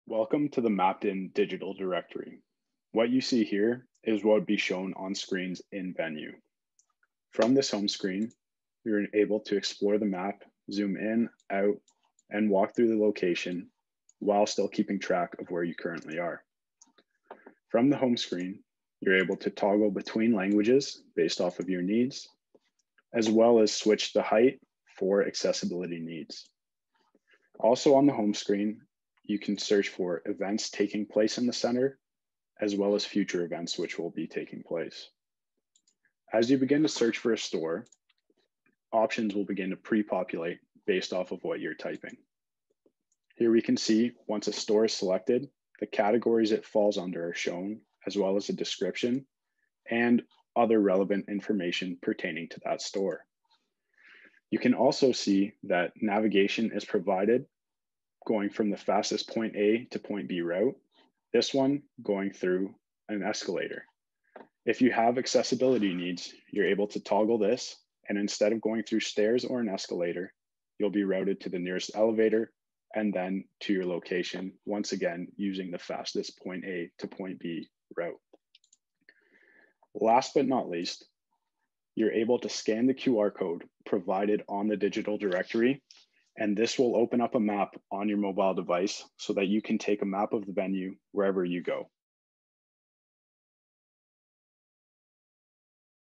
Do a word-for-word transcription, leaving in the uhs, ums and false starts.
Welcome to the Mappedin digital directory. What you see here is what would be shown on screens in Venue. From this home screen, you're able to explore the map, zoom in, out, and walk through the location while still keeping track of where you currently are. From the home screen, you're able to toggle between languages based off of your needs, as well as switch the height for accessibility needs. Also on the home screen, you can search for events taking place in the center, as well as future events which will be taking place. As you begin to search for a store, options will begin to pre-populate based off of what you're typing. Here we can see once a store is selected, the categories it falls under are shown, as well as a description and other relevant information pertaining to that store. You can also see that navigation is provided going from the fastest point A to point B route, this one going through an escalator. If you have accessibility needs, you're able to toggle this, and instead of going through stairs or an escalator, you'll be routed to the nearest elevator and then to your location, once again, using the fastest point A to point B route. Last but not least, you're able to scan the Q R code provided on the digital directory, and this will open up a map on your mobile device so that you can take a map of the venue wherever you go.